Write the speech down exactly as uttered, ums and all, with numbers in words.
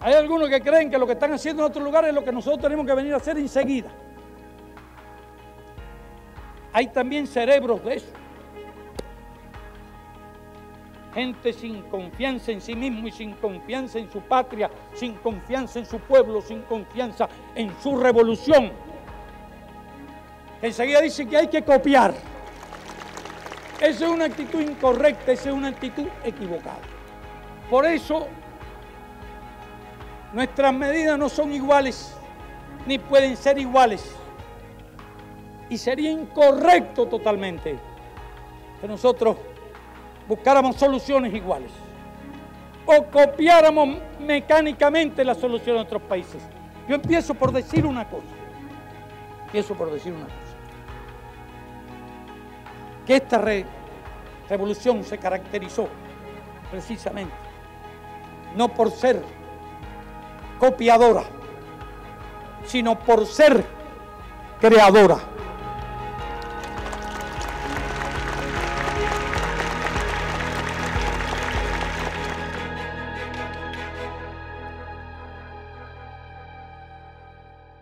Hay algunos que creen que lo que están haciendo en otros lugares es lo que nosotros tenemos que venir a hacer enseguida. Hay también cerebros de eso. Gente sin confianza en sí mismo y sin confianza en su patria, sin confianza en su pueblo, sin confianza en su revolución. Enseguida dicen que hay que copiar. Esa es una actitud incorrecta, esa es una actitud equivocada. Por eso, nuestras medidas no son iguales, ni pueden ser iguales. Y sería incorrecto totalmente que nosotros buscáramos soluciones iguales o copiáramos mecánicamente las soluciones de otros países. Yo empiezo por decir una cosa, empiezo por decir una cosa, que esta re revolución se caracterizó precisamente no por ser copiadora, sino por ser creadora.